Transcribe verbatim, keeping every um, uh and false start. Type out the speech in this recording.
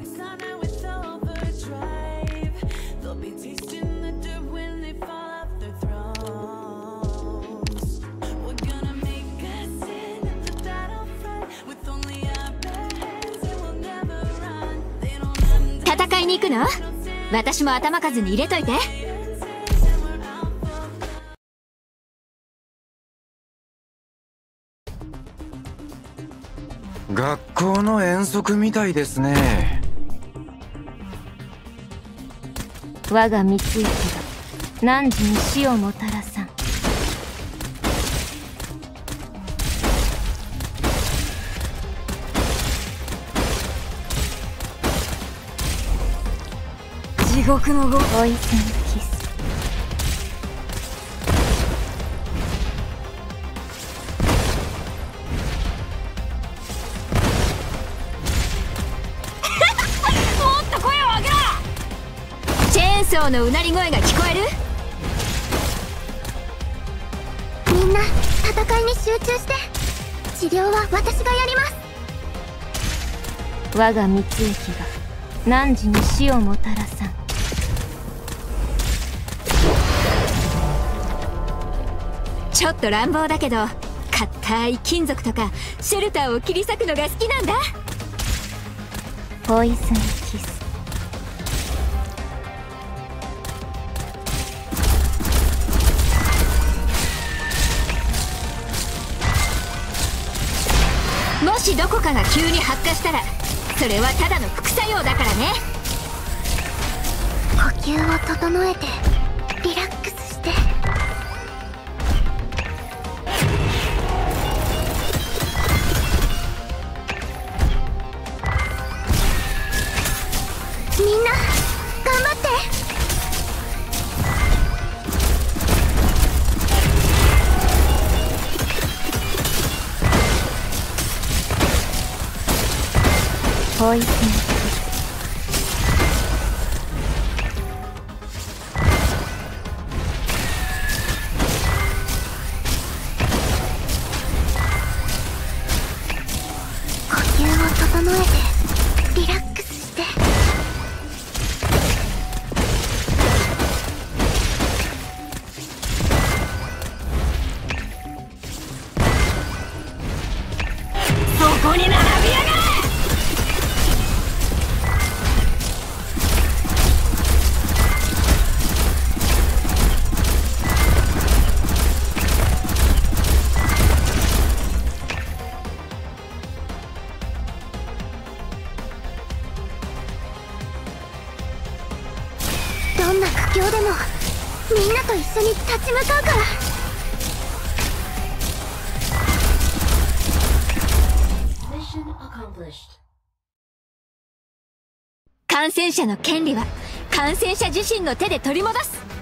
戦いに行くの？私も頭数に入れといて。 学校の遠足みたいですね。 我が三行が汝に死をもたらさん。地獄のごポイズンキス。 もっと声を上げろ！チェーンソーのうなり声が聞こえる？ みんな戦いに集中して。治療は私がやります。 我が三行が汝に死をもたらさん。 ちょっと乱暴だけど、硬い金属とかシェルターを切り裂くのが好きなんだ。 ポイズンキス。 もしどこかが急に発火したら、それはただの副作用だからね。 呼吸を整えてリラックスして。みんな頑張って。 ポイズンキス。 呼吸を整えてリラックスして。 そこに並びやがれ！ どんな苦境でもみんなと一緒に立ち向かうから。 感染者の権利は感染者自身の手で取り戻す。